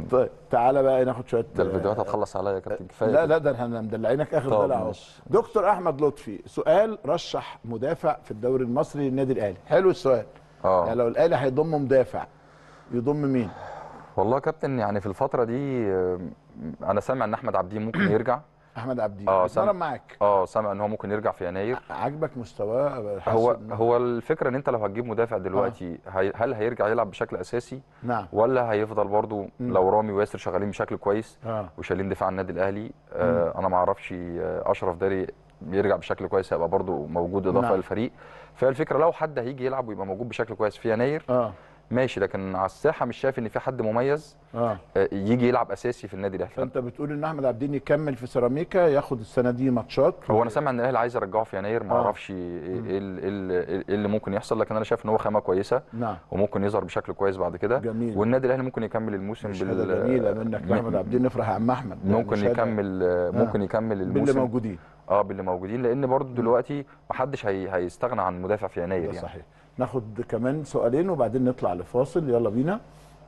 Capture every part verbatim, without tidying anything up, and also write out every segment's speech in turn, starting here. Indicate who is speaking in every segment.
Speaker 1: طيب تعالى بقى ناخد شويه.
Speaker 2: ده الفيديوهات هتخلص عليا يا كابتن، كفايه.
Speaker 1: لا لا ده احنا مدلعينك اخر دلع اهو. دكتور احمد لطفي، سؤال رشح مدافع في الدوري المصري للنادي الاهلي. حلو السؤال. اه يعني لو الاهلي هيضم مدافع يضم مين؟
Speaker 2: والله يا كابتن يعني في الفتره دي انا سامع ان احمد عبدين ممكن يرجع.
Speaker 1: احمد عبدين
Speaker 2: اه
Speaker 1: بيتمرن معاك؟
Speaker 2: اه سامع ان هو ممكن يرجع في يناير.
Speaker 1: عاجبك مستواه؟
Speaker 2: هو هو الفكره ان انت لو هتجيب مدافع دلوقتي آه. هل هيرجع يلعب بشكل اساسي؟
Speaker 1: نعم.
Speaker 2: ولا هيفضل برضو لو رامي وياسر شغالين بشكل كويس
Speaker 1: آه.
Speaker 2: وشايلين دفاع النادي الاهلي؟ آه انا ما اعرفش اشرف داري يرجع بشكل كويس هيبقى برضو موجود اضافه نعم. للفريق. فالفكره لو حد هيجي يلعب ويبقى موجود بشكل كويس في يناير
Speaker 1: اه
Speaker 2: ماشي، لكن على الساحه مش شايف ان في حد مميز
Speaker 1: اه
Speaker 2: يجي يلعب اساسي في النادي الاهلي.
Speaker 1: فانت بتقول ان احمد عبدين يكمل في سيراميكا ياخد السنه دي ماتشات.
Speaker 2: هو انا سامع ان الاهلي عايز يرجعه في يناير، ما اعرفش آه. ايه ايه اللي ممكن يحصل، لكن انا شايف ان هو خامه كويسه
Speaker 1: نعم.
Speaker 2: وممكن يظهر بشكل كويس بعد كده.
Speaker 1: جميل.
Speaker 2: والنادي الاهلي ممكن يكمل الموسم
Speaker 1: بال جميله منك احمد عبدين، نفرح يا عم احمد.
Speaker 2: ممكن يعني يكمل آه. ممكن يكمل الموسم
Speaker 1: باللي موجودين.
Speaker 2: اه باللي موجودين، لان برضه دلوقتي ما حدش هي... هيستغنى عن مدافع في يناير
Speaker 1: ده
Speaker 2: يعني.
Speaker 1: صحيح. ناخد كمان سؤالين وبعدين نطلع لفاصل، يلا بينا.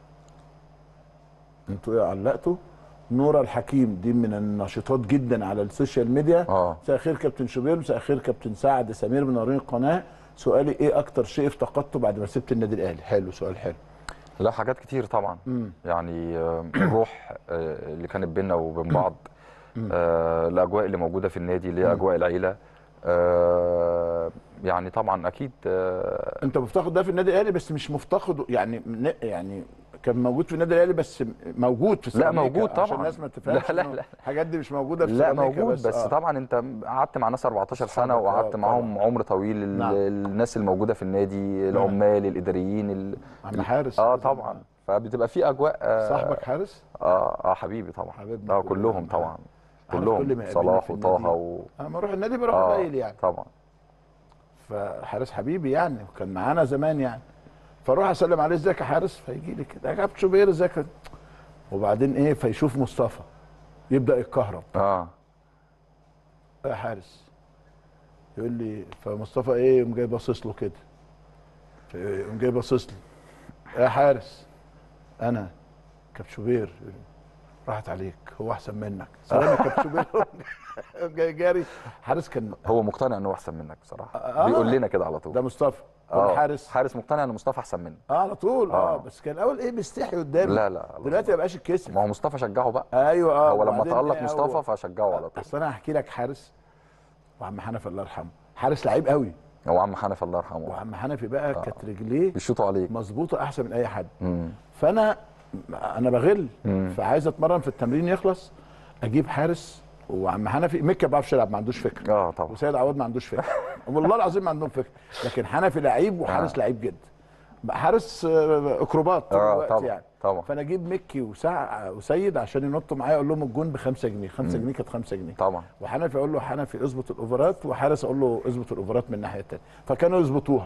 Speaker 1: انتوا ايه علقتوا؟ نورة الحكيم دي من الناشطات جدا على السوشيال ميديا.
Speaker 2: اه
Speaker 1: مساء الخير كابتن شوبير، مساء الخير كابتن سعد سمير منورين القناه. سؤالي ايه اكتر شيء افتقدته بعد ما سبت النادي الاهلي؟ حلو، سؤال حلو.
Speaker 2: لا حاجات كتير طبعا. مم. يعني الروح اللي كانت بيننا وبين بعض، آه الاجواء اللي موجوده في النادي اللي هي اجواء العيله، آه يعني طبعا اكيد. آه
Speaker 1: انت مفتقد ده في النادي الاهلي بس مش مفتقده يعني يعني كان موجود في النادي الاهلي بس موجود في
Speaker 2: سيراميكا. لا موجود طبعا
Speaker 1: عشان الناس ما تفهمش.
Speaker 2: لا لا لا
Speaker 1: الحاجات دي مش موجوده في
Speaker 2: سيراميكا. لا موجود
Speaker 1: بس,
Speaker 2: بس آه. طبعا انت قعدت مع ناس أربعتاشر سنه وقعدت آه معاهم عمر طويل. نعم. الناس الموجوده في النادي، العمال، الاداريين،
Speaker 1: عم حارس.
Speaker 2: اه طبعا آه. فبتبقى في اجواء. آه
Speaker 1: صاحبك حارس؟
Speaker 2: اه اه حبيبي طبعا.
Speaker 1: حبيبنا
Speaker 2: اه كلهم طبعا
Speaker 1: كلهم
Speaker 2: صلاح وطه و...
Speaker 1: انا اروح النادي بروح
Speaker 2: آه
Speaker 1: قليل يعني
Speaker 2: طبعا.
Speaker 1: فحارس حبيبي يعني وكان معانا زمان يعني، فاروح اسلم عليه ازيك يا حارس، فيجي لي كده يا كابتن شوبير ازيك، وبعدين ايه فيشوف مصطفى يبدا يتكهرب.
Speaker 2: اه
Speaker 1: يا حارس يقول لي، فمصطفى ايه يقوم جاي باصص له كده، يقوم جاي باصص لي يا حارس انا كابتن شوبير، راحت عليك هو احسن منك، سلام يا كابتن شوبير. جاي جاري. حارس كان
Speaker 2: هو مقتنع ان هو احسن منك بصراحه. آه بيقول لنا كده على طول.
Speaker 1: ده مصطفى.
Speaker 2: اه
Speaker 1: حارس
Speaker 2: حارس مقتنع ان مصطفى احسن منه.
Speaker 1: اه على طول. اه,
Speaker 2: آه.
Speaker 1: بس كان الاول ايه بيستحي قدامي.
Speaker 2: لا لا
Speaker 1: دلوقتي ما بقاش الكسب.
Speaker 2: ما هو مصطفى شجعه بقى.
Speaker 1: ايوه اه
Speaker 2: هو لما تألق مصطفى هو... فشجعه على طول.
Speaker 1: اصل انا هحكي لك حارس وعم حنفي الله يرحمه، حارس لعيب قوي.
Speaker 2: هو عم حنفي الله يرحمه.
Speaker 1: وعم حنفي بقى آه. كانت رجليه
Speaker 2: بيشوطوا عليك
Speaker 1: مظبوطه احسن من اي حد.
Speaker 2: مم.
Speaker 1: فانا انا بغل، فعايز اتمرن في التمرين يخلص اجيب حارس، وعم حنفي مكه ما بيعرفش يلعب ما عندوش فكره.
Speaker 2: اه طبعا.
Speaker 1: وسيد عواد ما عندوش فكره. والله العظيم ما عندهم فكره، لكن حنفي لعيب وحارس آه. لعيب جدا، حارس اكروبات طول
Speaker 2: آه
Speaker 1: الوقت
Speaker 2: طبعا.
Speaker 1: يعني.
Speaker 2: طبعا.
Speaker 1: فانا اجيب مكي وسع وسيد عشان ينطوا معايا، اقول لهم الجون ب خمسة جنيه، خمسة جنيه كانت خمسة جنيه
Speaker 2: طبعا.
Speaker 1: وحنفي اقول له حنفي اظبط الاوفرات، وحارس اقول له اظبط الاوفرات من الناحيه الثانيه، فكانوا يظبطوها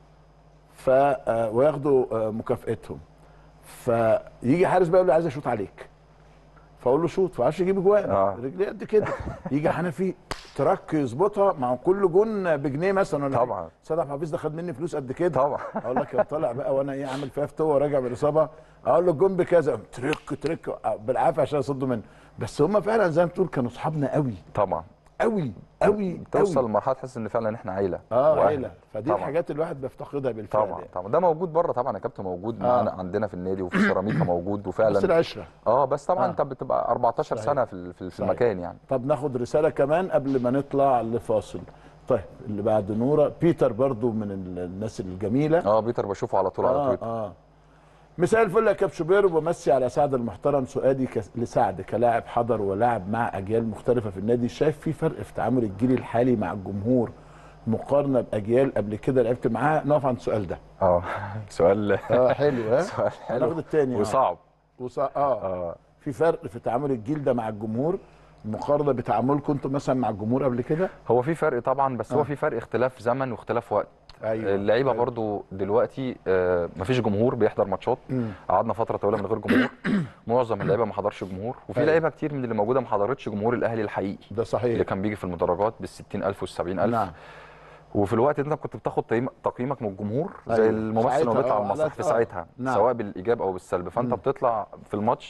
Speaker 1: ف وياخدوا مكافئتهم. فيجي حارس بقى يقول لي عايز اشوط عليك، فاقول له شوط، ما عرفش يجيب اجوان آه. رجليه قد كده. يجي حنفي ترك يظبطها، مع كل جون بجنيه مثلا ولا
Speaker 2: طبعا.
Speaker 1: صدق حفيظ ده خد مني فلوس قد كده
Speaker 2: طبعا.
Speaker 1: اقول لك يا طالع بقى وانا ايه عامل فيها فتوه راجع من الاصابه، اقول له الجون بكذا ترك ترك بالعافيه عشان اصده منه. بس هم فعلا زي ما تقول كانوا اصحابنا قوي
Speaker 2: طبعا
Speaker 1: قوي قوي.
Speaker 2: توصل لمرحله تحس ان فعلا احنا عيله.
Speaker 1: اه عيله. فدي طبعًا. الحاجات الواحد بيفتقدها بالفعل.
Speaker 2: طبعا طبعا ده موجود بره طبعا يا كابتن، موجود معانا آه. عندنا في النادي وفي سيراميكا موجود وفعلا.
Speaker 1: بس العشره.
Speaker 2: اه بس طبعا آه. انت بتبقى أربعتاشر صحيح. سنه في في, في المكان يعني.
Speaker 1: طب ناخد رساله كمان قبل ما نطلع لفاصل. طيب اللي بعد نوره بيتر برضو من الناس الجميله.
Speaker 2: اه بيتر بشوفه على طول
Speaker 1: آه
Speaker 2: على تويتر.
Speaker 1: اه مساء الفل يا كابتن شوبير، وبمسي على سعد المحترم. سؤالي ك... لسعد كلاعب حضر ولعب مع اجيال مختلفه في النادي، شايف في فرق في تعامل الجيل الحالي مع الجمهور مقارنه باجيال قبل كده لعبت معاها؟ نقف عند السؤال ده.
Speaker 2: اه سؤال
Speaker 1: اه حلو. ها
Speaker 2: سؤال حلو.
Speaker 1: هناخد الثاني
Speaker 2: وصعب.
Speaker 1: وصعب اه. اه في فرق في تعامل الجيل ده مع الجمهور مقارنه بتعاملكم انتم مثلا مع الجمهور قبل كده؟
Speaker 2: هو في فرق طبعا، بس آه. هو في فرق اختلاف زمن واختلاف وقت.
Speaker 1: أيوة.
Speaker 2: اللعيبه أيوة. برضو دلوقتي آه مفيش جمهور بيحضر ماتشات، قعدنا فتره طويله من غير جمهور. معظم اللعيبه ما حضرش جمهور، وفي أيوة. لعيبه كتير من اللي موجوده ما حضرتش جمهور الاهلي الحقيقي.
Speaker 1: ده صحيح.
Speaker 2: اللي كان بيجي في المدرجات بال ستين ألف وال سبعين ألف.
Speaker 1: نعم.
Speaker 2: وفي الوقت ده انت كنت بتاخد تقييمك من الجمهور زي أيوة. الممثل اللي بيطلع على المسرح في ساعتها. نعم. سواء بالايجاب او بالسلب، فانت م. بتطلع في الماتش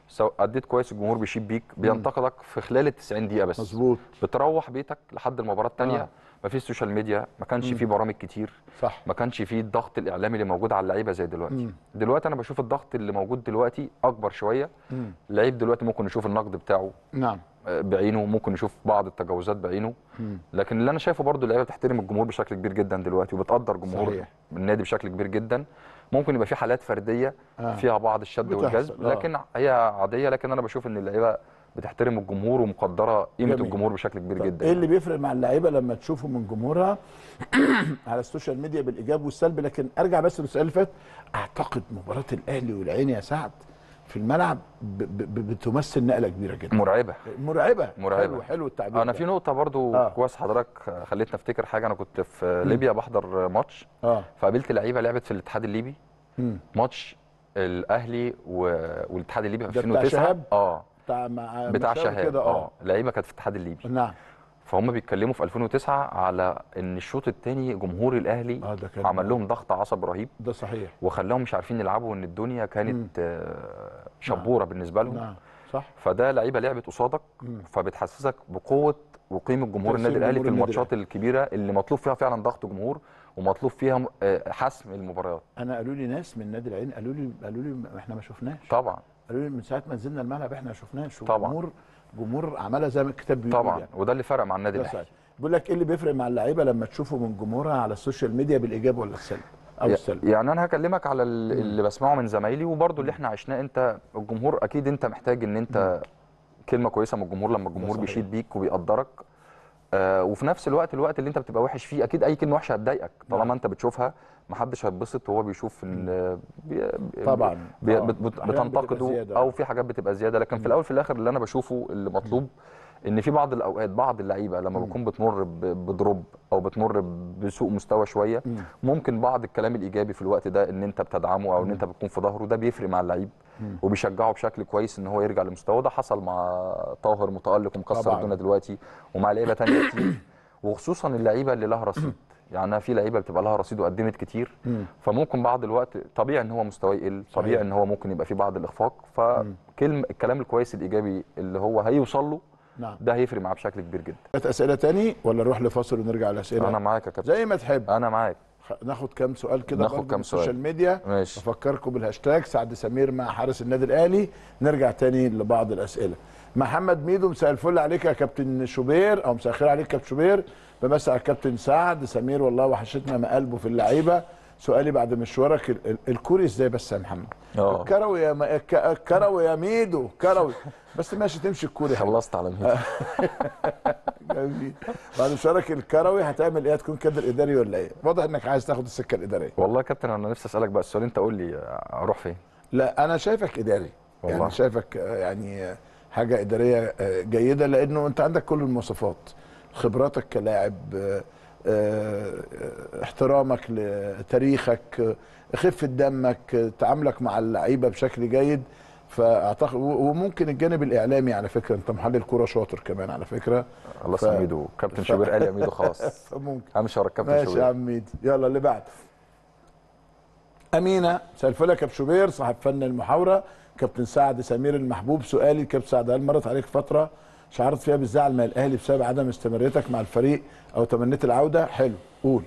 Speaker 2: سواء اديت كويس الجمهور بيشيد بيك، بينتقدك في خلال ال تسعين دقيقه بس.
Speaker 1: مظبوط.
Speaker 2: بتروح بيتك لحد المباراه الثانيه.
Speaker 1: آه.
Speaker 2: ما فيش سوشيال ميديا، ما كانش فيه برامج كتير،
Speaker 1: صح.
Speaker 2: ما كانش فيه الضغط الاعلامي اللي موجود على اللعيبه زي دلوقتي. مم. دلوقتي انا بشوف الضغط اللي موجود دلوقتي اكبر شويه. اللعيب دلوقتي ممكن يشوف النقد بتاعه
Speaker 1: نعم
Speaker 2: بعينه، ممكن يشوف بعض التجاوزات بعينه. مم. لكن اللي انا شايفه برضو اللعيبه بتحترم الجمهور بشكل كبير جدا دلوقتي، وبتقدر جمهور صحيح. النادي بشكل كبير جدا. ممكن يبقى في حالات فرديه آه. فيها بعض الشد والجذب، لكن آه. هي عاديه. لكن انا بشوف ان اللعيبه بتحترم الجمهور ومقدره قيمه الجمهور بشكل كبير جدا.
Speaker 1: ايه اللي بيفرق مع اللعيبه لما تشوفه من جمهورها على السوشيال ميديا بالايجاب والسلب؟ لكن ارجع بس للسؤال اللي فات، اعتقد مباراه الاهلي والعين يا سعد في الملعب ب ب بتمثل نقله كبيره جدا.
Speaker 2: مرعبه
Speaker 1: مرعبه
Speaker 2: مرعبه.
Speaker 1: حلو حلو التعبير.
Speaker 2: انا ده. في نقطه برضو آه. كويس حضرتك خليتني افتكر حاجه. انا كنت في ليبيا بحضر ماتش اه فقابلت لعيبه لعبت في الاتحاد الليبي. مم. ماتش الاهلي والاتحاد الليبي في ألفين وتسعة.
Speaker 1: بتاع شهاب
Speaker 2: اه
Speaker 1: بتاع مع
Speaker 2: بتاع شهاب اه لعيبه كانت في الاتحاد الليبي.
Speaker 1: نعم.
Speaker 2: فهم بيتكلموا في ألفين وتسعة على ان الشوط الثاني جمهور الاهلي آه عمل لهم ضغط عصب رهيب.
Speaker 1: ده صحيح.
Speaker 2: وخلاهم مش عارفين يلعبوا، وان الدنيا كانت آه شبوره نعم. بالنسبه لهم.
Speaker 1: نعم صح.
Speaker 2: فده لعيبه لعبت قصادك، فبتحسسك بقوه وقيمه جمهور النادي الاهلي في الماتشات الكبيره اللي مطلوب فيها فعلا ضغط جمهور، ومطلوب فيها حسم المباريات.
Speaker 1: انا قالوا لي ناس من النادي العين قالوا لي قالوا لي احنا ما شفناش.
Speaker 2: طبعا.
Speaker 1: قالوا لي من ساعه ما نزلنا الملعب احنا ما شفناش.
Speaker 2: طبعا.
Speaker 1: جمهور جمهور عملها زي ما الكتاب بيقول
Speaker 2: طبعا
Speaker 1: يعني.
Speaker 2: وده اللي فرق مع النادي الاهلي.
Speaker 1: بيقول لك ايه اللي بيفرق مع اللعيبه لما تشوفه من جمهورها على السوشيال ميديا بالايجاب ولا السلب او السلب؟
Speaker 2: يعني انا هكلمك على اللي بسمعه من زمايلي وبرده اللي احنا عشناه. انت الجمهور اكيد انت محتاج ان انت م. كلمه كويسه من الجمهور لما الجمهور بيشيد بيك وبيقدرك. آه وفي نفس الوقت الوقت اللي انت بتبقى وحش فيه اكيد اي كلمه وحشه هتضايقك. طالما نعم. انت بتشوفها محدش هيتبسط وهو بيشوف ان بي
Speaker 1: طبعا
Speaker 2: بي بتنتقده او في حاجات بتبقى زياده. لكن م. في الاول في الاخر اللي انا بشوفه اللي مطلوب ان في بعض الاوقات بعض اللعيبه لما بتكون بتمر بدروب او بتمر بسوء مستوى شويه، ممكن بعض الكلام الايجابي في الوقت ده ان انت بتدعمه او ان انت بتكون في ظهره، ده بيفرق مع اللعيب وبيشجعه بشكل كويس ان هو يرجع لمستواه. ده حصل مع طاهر متالق ومكسر الدنيا دلوقتي، ومع لعيبه ثانيه كتير، وخصوصا اللعيبه اللي لها رصيد. يعني انا في لعيبه بتبقى لها رصيد وقدمت كتير، فممكن بعض الوقت طبيعي ان هو مستواه يقل، طبيعي ان هو ممكن يبقى في بعض الاخفاق. فكلمه الكلام الكويس الايجابي اللي هو هيوصل له نعم. ده هيفرق معاه بشكل كبير جدا.
Speaker 1: اسئله تاني ولا نروح لفاصل ونرجع للاسئله؟
Speaker 2: انا معاك يا كابتن
Speaker 1: زي ما تحب.
Speaker 2: انا معاك.
Speaker 1: ناخد كام سؤال كده
Speaker 2: ناخد كام سؤال
Speaker 1: السوشيال ميديا.
Speaker 2: ماشي.
Speaker 1: افكركم بالهاشتاج سعد سمير مع حارس النادي الاهلي. نرجع تاني لبعض الاسئله. محمد ميدو، مساء الفل عليك يا كابتن شوبير، او مساء الخير عليك يا كابتن شوبير. بمسي على الكابتن سعد سمير، والله وحشتنا ما قلبه في اللعيبه. سؤالي بعد مشوارك الكوري ازاي بس يا محمد؟
Speaker 2: اه
Speaker 1: الكروي يا م... الكروي يا ميدو كروي بس ماشي تمشي الكوري.
Speaker 2: خلصت على ميدو.
Speaker 1: جميل. بعد مشوارك الكروي هتعمل ايه؟ هتكون كادر اداري ولا ايه؟ واضح انك عايز تاخد السكه الاداريه.
Speaker 2: والله يا كابتن انا نفسي اسالك بقى السؤال، انت قول لي اروح فين؟
Speaker 1: لا انا شايفك اداري والله. يعني شايفك يعني حاجه اداريه جيده، لانه انت عندك كل المواصفات، خبراتك كلاعب، احترامك لتاريخك، خفه دمك، تعاملك مع اللعيبه بشكل جيد. فاعتقد وممكن الجانب الاعلامي على فكره، انت محلل كوره شاطر كمان على فكره.
Speaker 2: الله ف... ميدو كابتن ف... شوبير قال يا ميدو خلاص.
Speaker 1: ممكن
Speaker 2: همشي ورا الكابتن شوبير.
Speaker 1: ماشي يا عم ميدو. يلا اللي بعده. امينه، مساء الفل يا كابتن شوبير صاحب فن المحاوره، كابتن سعد سمير المحبوب. سؤالي كابتن سعد، هل مرت عليك فتره شعرت فيها بالزعل مع الاهلي بسبب عدم استمراريتك مع الفريق او تمنيت العوده؟ حلو قول.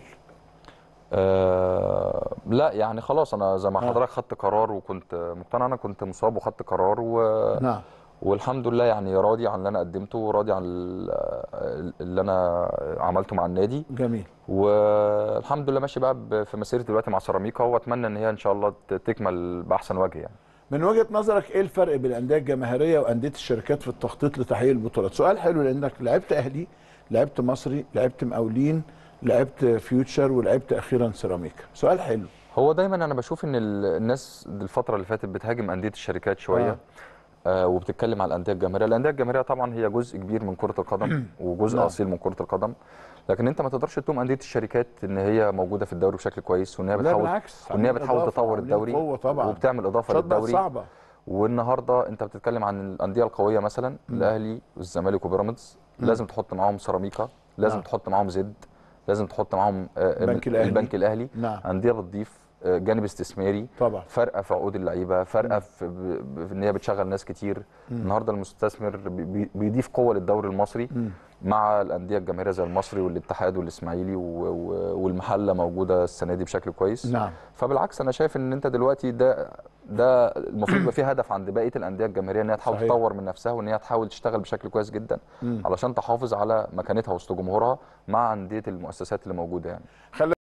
Speaker 2: أه لا يعني خلاص انا زي ما حضرتك خدت قرار وكنت مقتنع. انا كنت مصاب وخدت قرار و... نعم. والحمد لله يعني راضي عن اللي انا قدمته وراضي عن اللي انا عملته مع النادي.
Speaker 1: جميل.
Speaker 2: والحمد لله ماشي بقى في مسيرتي دلوقتي مع سيراميكا، واتمنى ان هي ان شاء الله تكمل باحسن وجه. يعني
Speaker 1: من وجهه نظرك ايه الفرق بين الانديه الجماهيريه وانديه الشركات في التخطيط لتحقيق البطولات؟ سؤال حلو لانك لعبت اهلي، لعبت مصري، لعبت مقاولين، لعبت فيوتشر، ولعبت اخيرا سيراميكا. سؤال حلو.
Speaker 2: هو دايما انا بشوف ان الناس الفتره اللي فاتت بتهاجم انديه الشركات شويه. آه. آه وبتتكلم على الانديه الجماهيريه. الانديه الجماهيريه طبعا هي جزء كبير من كره القدم وجزء اصيل من كره القدم، لكن انت ما تقدرش تلوم انديه الشركات ان هي موجوده في الدوري بشكل كويس، وان هي بتحاول وان هي بتحاول تطور الدوري وبتعمل اضافه للدوري
Speaker 1: صعبه.
Speaker 2: والنهارده انت بتتكلم عن الانديه القويه مثلا الاهلي والزمالك وبيراميدز، لازم تحط معاهم سيراميكا، لازم نعم. تحط معاهم زد، لازم تحط معاهم
Speaker 1: البنك الاهلي,
Speaker 2: البنك الأهلي.
Speaker 1: نعم.
Speaker 2: انديه بتضيف جانب استثماري
Speaker 1: طبعا،
Speaker 2: فرقه في عقود اللعيبه، فرقه في, ب- في ان هي بتشغل ناس كتير. النهارده المستثمر بي- بيضيف قوه للدوري المصري
Speaker 1: مم.
Speaker 2: مع الانديه الجماهيريه زي المصري والاتحاد والاسماعيلي و- و- والمحله موجوده السنه دي بشكل كويس.
Speaker 1: نعم.
Speaker 2: فبالعكس انا شايف ان انت دلوقتي ده ده المفروض يبقى فيه هدف عند بقيه الانديه الجماهيريه ان هي تحاول
Speaker 1: صحيح.
Speaker 2: تطور من نفسها وان هي تحاول تشتغل بشكل كويس جدا
Speaker 1: مم.
Speaker 2: علشان تحافظ على مكانتها وسط جمهورها مع انديه المؤسسات اللي موجوده يعني.
Speaker 1: خلي